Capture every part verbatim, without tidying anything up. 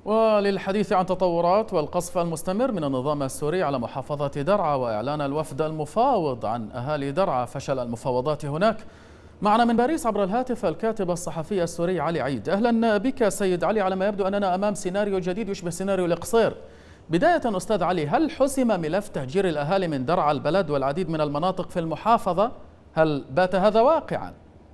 وللحديث عن تطورات والقصف المستمر من النظام السوري على محافظة درعا وإعلان الوفد المفاوض عن أهالي درعا فشل المفاوضات هناك، معنا من باريس عبر الهاتف الكاتب الصحفي السوري علي عيد. أهلا بك سيد علي. على ما يبدو أننا أمام سيناريو جديد يشبه سيناريو القصير. بداية أستاذ علي، هل حسم ملف تهجير الأهالي من درعا البلد والعديد من المناطق في المحافظة؟ هل بات هذا واقعا؟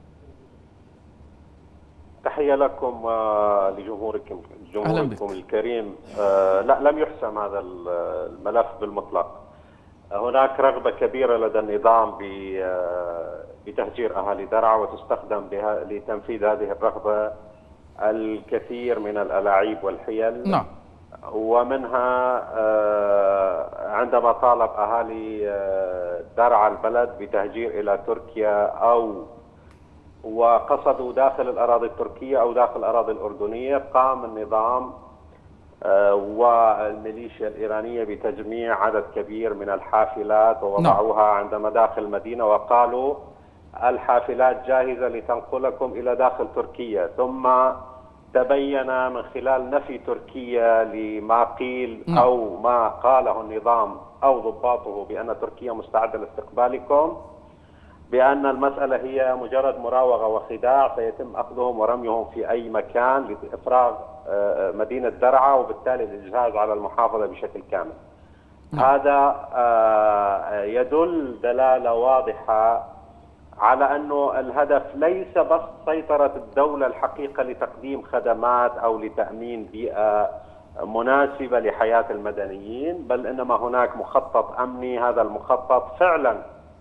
تحية لكم ولجمهوركم جمهوركم الكريم. آه لا لم يحسم هذا الملف بالمطلق. هناك رغبة كبيرة لدى النظام بتهجير أهالي درعا، وتستخدم بها لتنفيذ هذه الرغبة الكثير من الألاعيب والحيل. نعم. ومنها آه عندما طالب أهالي درعا البلد بتهجير إلى تركيا أو وقصدوا داخل الأراضي التركية أو داخل الأراضي الأردنية، قام النظام والميليشيا الإيرانية بتجميع عدد كبير من الحافلات ووضعوها عند مداخل المدينة وقالوا الحافلات جاهزة لتنقلكم إلى داخل تركيا. ثم تبين من خلال نفي تركيا لما قيل أو ما قاله النظام أو ضباطه بأن تركيا مستعدة لاستقبالكم، بأن المسألة هي مجرد مراوغة وخداع سيتم أخذهم ورميهم في أي مكان لإفراغ مدينة درعا وبالتالي الإجهاز على المحافظة بشكل كامل. نعم. هذا يدل دلالة واضحة على أنه الهدف ليس بس سيطرة الدولة الحقيقة لتقديم خدمات أو لتأمين بيئة مناسبة لحياة المدنيين، بل إنما هناك مخطط أمني. هذا المخطط فعلا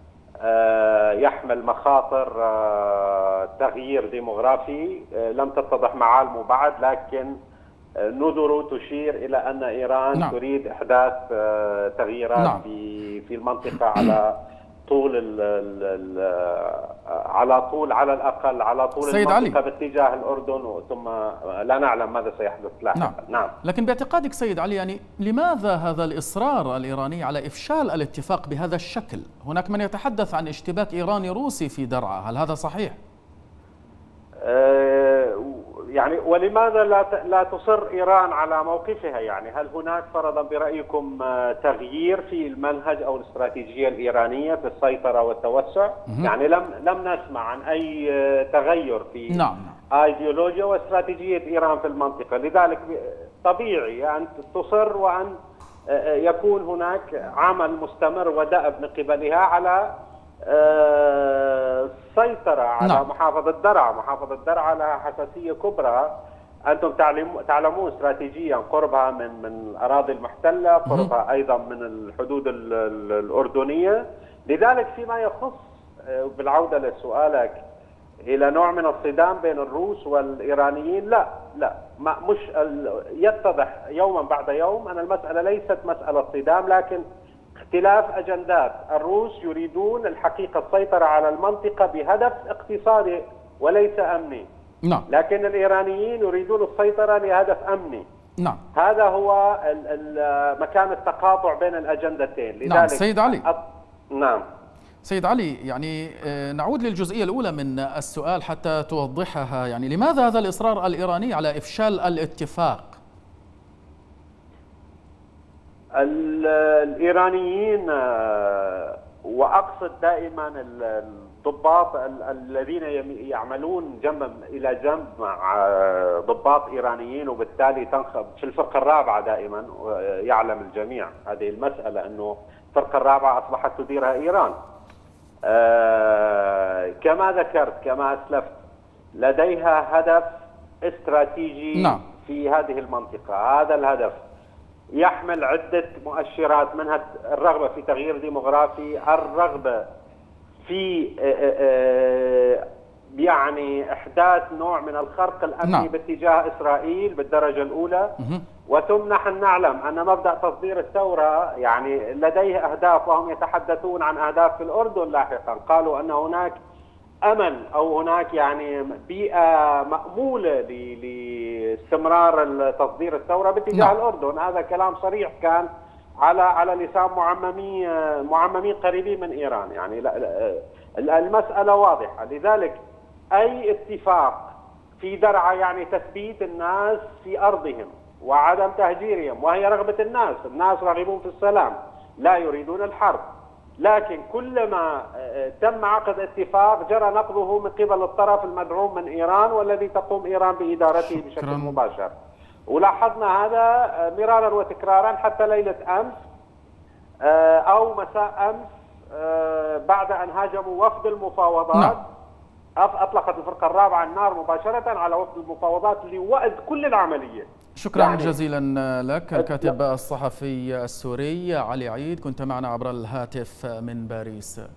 يحمل مخاطر تغيير ديموغرافي لم تتضح معالمه بعد، لكن نذر تشير إلى أن إيران نعم. تريد إحداث تغييرات نعم. في في المنطقة على طول ال ال على طول على الأقل على طول المنطقة علي. باتجاه الأردن، ثم لا نعلم ماذا سيحدث لاحقا. نعم. نعم. لكن باعتقادك سيد علي، يعني لماذا هذا الإصرار الإيراني على إفشال الاتفاق بهذا الشكل؟ هناك من يتحدث عن اشتباك إيراني روسي في درعا، هل هذا صحيح؟ أه يعني ولماذا لا لا تصر إيران على موقفها؟ يعني هل هناك فرضا برأيكم تغيير في المنهج أو الاستراتيجية الإيرانية في السيطرة والتوسع؟ مم. يعني لم لم نسمع عن أي تغير في نعم. ايديولوجيا واستراتيجية إيران في المنطقة، لذلك طبيعي أن تصر وأن يكون هناك عمل مستمر ودأب من قبلها على السيطرة على نعم. محافظة درعا. محافظة درعا لها حساسية كبرى، أنتم تعلمون استراتيجيا قربها من من الأراضي المحتلة، قربها أيضا من الحدود الأردنية. لذلك فيما يخص بالعودة لسؤالك إلى نوع من الصدام بين الروس والإيرانيين، لا لا ما مش يتضح يوما بعد يوم أن المسألة ليست مسألة صدام، لكن اختلاف أجندات. الروس يريدون الحقيقة السيطرة على المنطقة بهدف اقتصادي وليس أمني. نعم. لكن الإيرانيين يريدون السيطرة لهدف أمني. نعم. هذا هو مكان التقاطع بين الأجندتين. لذلك نعم سيد علي. أط... نعم سيد علي، يعني نعود للجزئية الأولى من السؤال حتى توضحها. يعني لماذا هذا الإصرار الإيراني على إفشال الاتفاق؟ الإيرانيين، وأقصد دائما الضباط الذين يعملون جنبا إلى جنب مع ضباط إيرانيين، وبالتالي تنخب في الفرقة الرابعة دائما. يعلم الجميع هذه المسألة أنه الفرقة الرابعة أصبحت تديرها إيران. كما ذكرت كما أسلفت لديها هدف استراتيجي نعم. في هذه المنطقة. هذا الهدف يحمل عدة مؤشرات، منها الرغبة في تغيير ديموغرافي، الرغبة في يعني إحداث نوع من الخرق الأمني نعم. باتجاه إسرائيل بالدرجة الأولى. وثم نحن نعلم أن مبدأ تصدير الثورة يعني لديه أهداف، وهم يتحدثون عن أهداف في الأردن لاحقا. قالوا أن هناك أمل أو هناك يعني بيئة مأمولة لاستمرار تصدير الثورة باتجاه نعم. الأردن. هذا كلام صريح كان على على لسان معممي معممين قريبين من إيران. يعني لا المسألة واضحة. لذلك أي اتفاق في درعا يعني تثبيت الناس في أرضهم وعدم تهجيرهم، وهي رغبة الناس. الناس راغبون في السلام لا يريدون الحرب، لكن كلما تم عقد اتفاق جرى نقضه من قبل الطرف المدعوم من إيران والذي تقوم إيران بإدارته شكرا. بشكل مباشر. ولاحظنا هذا مرارا وتكرارا حتى ليلة أمس أو مساء أمس بعد أن هاجموا وفد المفاوضات. نعم. أطلقت الفرقة الرابعة النار مباشرة على وفد المفاوضات لوأد كل العملية. شكرا يعني جزيلا لك الكاتب الصحفي السوري علي عيد، كنت معنا عبر الهاتف من باريس.